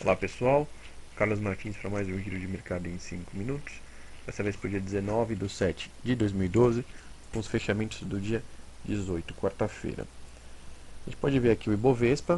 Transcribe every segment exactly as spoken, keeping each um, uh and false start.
Olá pessoal, Carlos Martins para mais um giro de mercado em cinco minutos. Dessa vez para o dia dezenove de sete de dois mil e doze, com os fechamentos do dia dezoito, quarta-feira. A gente pode ver aqui o Ibovespa.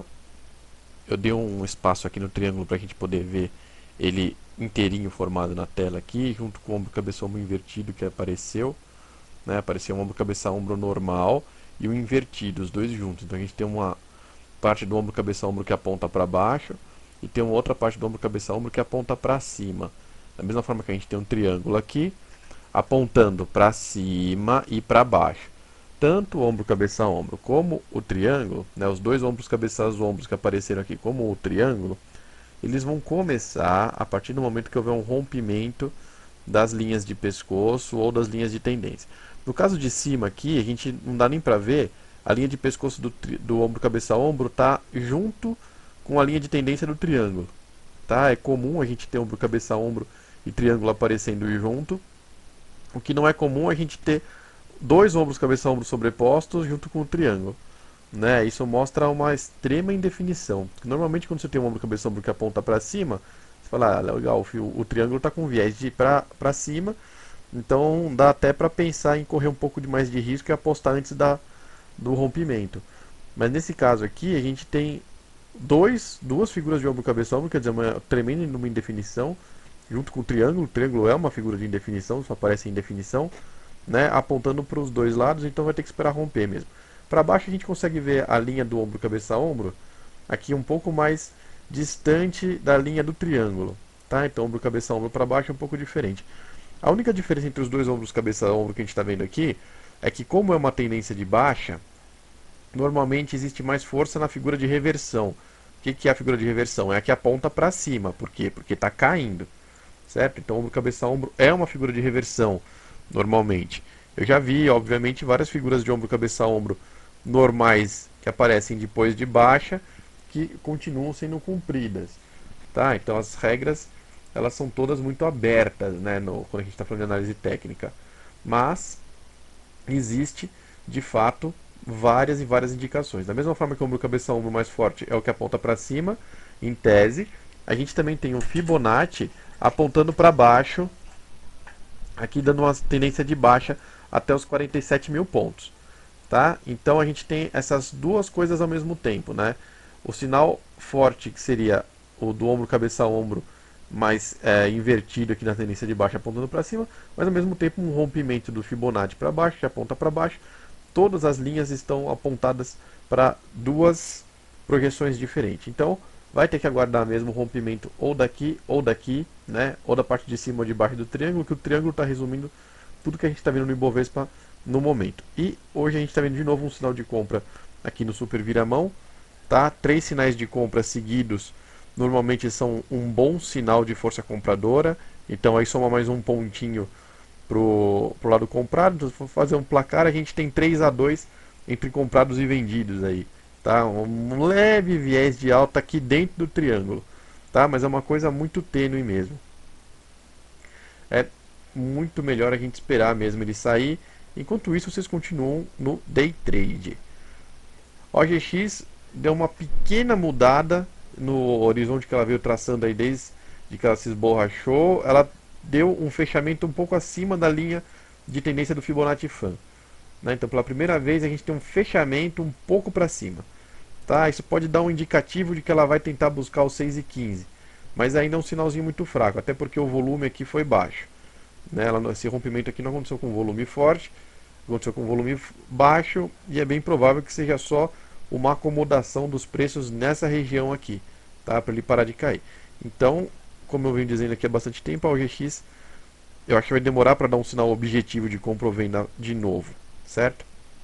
Eu dei um espaço aqui no triângulo para a gente poder ver ele inteirinho formado na tela aqui, junto com o ombro cabeça ombro invertido que apareceu. Né? Apareceu um ombro cabeça ombro normal e o invertido, os dois juntos. Então a gente tem uma parte do ombro cabeça ombro que aponta para baixo e tem uma outra parte do ombro cabeça ombro que aponta para cima. Da mesma forma que a gente tem um triângulo aqui apontando para cima e para baixo. Tanto o ombro cabeça ombro como o triângulo, né, os dois ombros cabeça ombros que apareceram aqui, como o triângulo, eles vão começar a partir do momento que houver um rompimento das linhas de pescoço ou das linhas de tendência. No caso de cima aqui, a gente não dá nem para ver, a linha de pescoço do, do ombro cabeça ombro está junto com a linha de tendência do triângulo. Tá? É comum a gente ter ombro cabeça ombro e triângulo aparecendo junto. O que não é comum é a gente ter dois ombros cabeça ombro sobrepostos junto com o triângulo. Né? Isso mostra uma extrema indefinição. Normalmente quando você tem um ombro cabeça ombro que aponta para cima, você fala, ah, legal, o, o triângulo está com viés de para cima, então dá até para pensar em correr um pouco de mais de risco e apostar antes da, do rompimento. Mas nesse caso aqui a gente tem dois, duas figuras de ombro cabeça ombro, quer dizer, uma tremenda numa indefinição, junto com o triângulo. O triângulo é uma figura de indefinição, só aparece em indefinição, né, apontando para os dois lados, então vai ter que esperar romper mesmo. Para baixo a gente consegue ver a linha do ombro cabeça ombro aqui um pouco mais distante da linha do triângulo, tá? Então ombro cabeça ombro para baixo é um pouco diferente. A única diferença entre os dois ombros cabeça ombro que a gente está vendo aqui é que, como é uma tendência de baixa, normalmente existe mais força na figura de reversão. O que, que é a figura de reversão? É a que aponta para cima. Por quê? Porque está caindo. Certo? Então, ombro, cabeça, ombro é uma figura de reversão, normalmente. Eu já vi, obviamente, várias figuras de ombro, cabeça, ombro normais que aparecem depois de baixa, que continuam sendo cumpridas. Tá? Então, as regras elas são todas muito abertas, né, no, quando a gente está falando de análise técnica. Mas existe, de fato, várias e várias indicações. Da mesma forma que o ombro cabeça ombro mais forte é o que aponta para cima, em tese, a gente também tem o Fibonacci apontando para baixo, aqui dando uma tendência de baixa até os quarenta e sete mil pontos. Tá? Então a gente tem essas duas coisas ao mesmo tempo. Né? O sinal forte, que seria o do ombro cabeça ombro mais é, invertido aqui na tendência de baixa apontando para cima, mas ao mesmo tempo um rompimento do Fibonacci para baixo, que aponta para baixo. Todas as linhas estão apontadas para duas projeções diferentes. Então, vai ter que aguardar mesmo o rompimento ou daqui ou daqui, né? Ou da parte de cima ou de baixo do triângulo, que o triângulo está resumindo tudo que a gente está vendo no Ibovespa no momento. E hoje a gente está vendo de novo um sinal de compra aqui no Super Viramão. Tá? Três sinais de compra seguidos normalmente são um bom sinal de força compradora. Então aí soma mais um pontinho pro, pro lado comprado. Então, se for fazer um placar, a gente tem três a dois entre comprados e vendidos aí. Tá? Um leve viés de alta aqui dentro do triângulo. Tá? Mas é uma coisa muito tênue mesmo. É muito melhor a gente esperar mesmo ele sair. Enquanto isso, vocês continuam no day trade. O G X deu uma pequena mudada no horizonte que ela veio traçando aí desde que ela se esborrachou. Ela deu um fechamento um pouco acima da linha de tendência do Fibonacci Fan. Né? Então, pela primeira vez, a gente tem um fechamento um pouco para cima. Tá? Isso pode dar um indicativo de que ela vai tentar buscar os seis e quinze. Mas ainda é um sinalzinho muito fraco, até porque o volume aqui foi baixo. Né? Ela, esse rompimento aqui não aconteceu com volume forte, aconteceu com volume baixo, e é bem provável que seja só uma acomodação dos preços nessa região aqui, tá? Para ele parar de cair. Então, como eu venho dizendo aqui há bastante tempo, a O G X eu acho que vai demorar para dar um sinal objetivo de compra ou venda de novo, certo?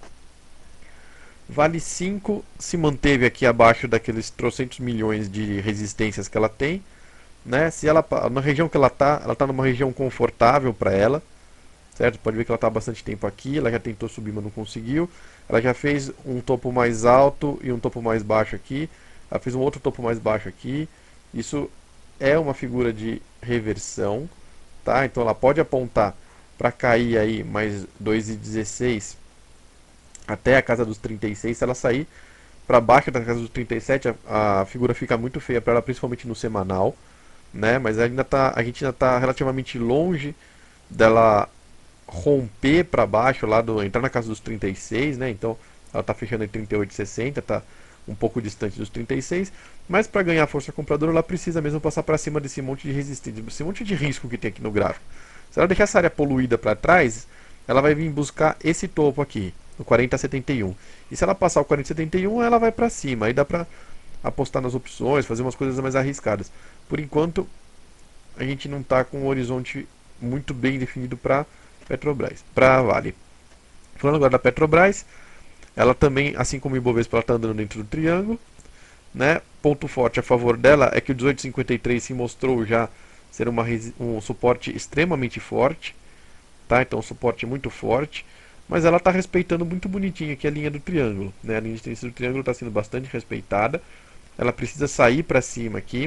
Vale cinco se manteve aqui abaixo daqueles trocentos milhões de resistências que ela tem. Né? Se ela, na região que ela está, ela está numa região confortável para ela. Certo? Pode ver que ela está há bastante tempo aqui, ela já tentou subir, mas não conseguiu. Ela já fez um topo mais alto e um topo mais baixo aqui. Ela fez um outro topo mais baixo aqui. Isso é uma figura de reversão, tá? Então ela pode apontar para cair aí mais dois e dezesseis até a casa dos trinta e seis. Se ela sair para baixo da casa dos trinta e sete, a, a figura fica muito feia para ela, principalmente no semanal, né? Mas ainda tá, a gente ainda está relativamente longe dela romper para baixo, lá do, entrar na casa dos trinta e seis, né? Então ela está fechando em trinta e oito e sessenta, está um pouco distante dos trinta e seis, mas para ganhar força compradora ela precisa mesmo passar para cima desse monte de resistência, esse monte de risco que tem aqui no gráfico. Se ela deixar essa área poluída para trás, ela vai vir buscar esse topo aqui, no quarenta setenta e um. E se ela passar o quarenta setenta e um, ela vai para cima. Aí dá para apostar nas opções, fazer umas coisas mais arriscadas. Por enquanto, a gente não está com um horizonte muito bem definido para Petrobras, para Vale. Falando agora da Petrobras, ela também, assim como o Ibovespa, ela está andando dentro do triângulo, né? Ponto forte a favor dela é que o dezoito cinquenta e três se mostrou já ser uma, um suporte extremamente forte, tá? Então um suporte muito forte, mas ela está respeitando muito bonitinho aqui a linha do triângulo, né? A linha de tendência do triângulo está sendo bastante respeitada. Ela precisa sair para cima aqui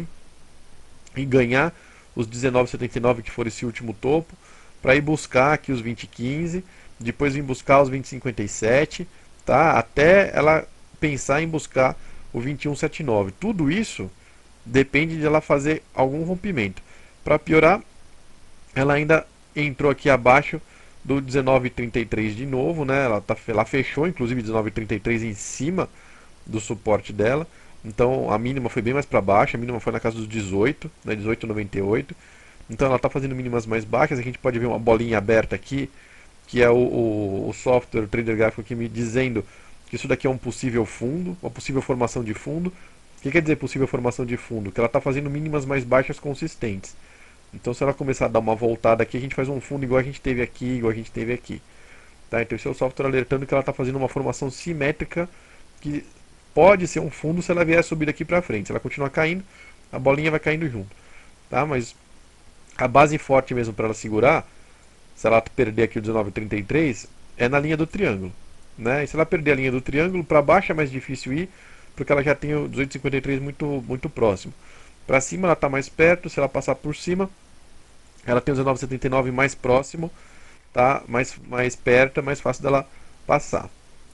e ganhar os dezenove setenta e nove, que for esse último topo, para ir buscar aqui os vinte quinze, depois vir buscar os vinte cinquenta e sete, tá? Até ela pensar em buscar o vinte e um setenta e nove. Tudo isso depende de ela fazer algum rompimento. Para piorar, ela ainda entrou aqui abaixo do dezenove trinta e três de novo, né? Ela, tá, ela fechou inclusive dezenove trinta e três em cima do suporte dela. Então a mínima foi bem mais para baixo, a mínima foi na casa dos dezoito, né? dezoito noventa e oito. Então ela está fazendo mínimas mais baixas. A gente pode ver uma bolinha aberta aqui, que é o, o, o software, o trader gráfico aqui me dizendo que isso daqui é um possível fundo, uma possível formação de fundo. O que quer dizer possível formação de fundo? Que ela está fazendo mínimas mais baixas consistentes. Então se ela começar a dar uma voltada aqui, a gente faz um fundo igual a gente teve aqui, igual a gente teve aqui. Tá? Então esse é o software alertando que ela está fazendo uma formação simétrica, que pode ser um fundo se ela vier subir daqui para frente. Se ela continuar caindo, a bolinha vai caindo junto. Tá? Mas a base forte mesmo para ela segurar, se ela perder aqui o dezenove trinta e três, é na linha do triângulo. Né? E se ela perder a linha do triângulo, para baixo é mais difícil ir, porque ela já tem o dezoito cinquenta e três muito, muito próximo. Para cima ela está mais perto, se ela passar por cima, ela tem o dezenove setenta e nove mais próximo, tá? mais, mais perto, é mais fácil dela passar.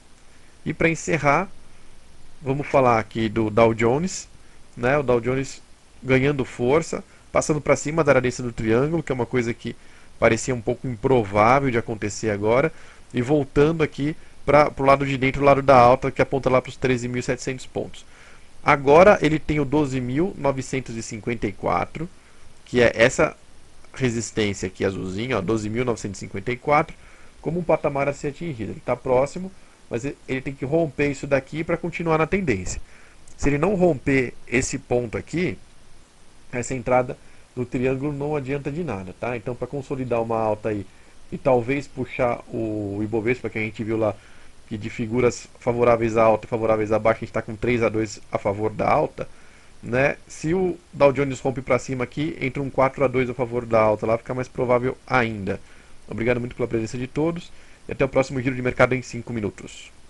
E para encerrar, vamos falar aqui do Dow Jones, né? O Dow Jones ganhando força, passando para cima da radiância do triângulo, que é uma coisa que parecia um pouco improvável de acontecer agora, e voltando aqui para o lado de dentro, o lado da alta, que aponta lá para os treze mil e setecentos pontos. Agora ele tem o doze mil novecentos e cinquenta e quatro, que é essa resistência aqui azulzinha, doze mil novecentos e cinquenta e quatro, como um patamar a ser atingido. Ele está próximo, mas ele tem que romper isso daqui para continuar na tendência. Se ele não romper esse ponto aqui, essa entrada no triângulo não adianta de nada, tá? Então, para consolidar uma alta aí e talvez puxar o Ibovespa, que a gente viu lá, que de figuras favoráveis à alta e favoráveis à baixa, a gente está com três a dois a favor da alta, né? Se o Dow Jones rompe para cima aqui, entra um quatro a dois a favor da alta, lá fica mais provável ainda. Obrigado muito pela presença de todos e até o próximo giro de mercado em cinco minutos.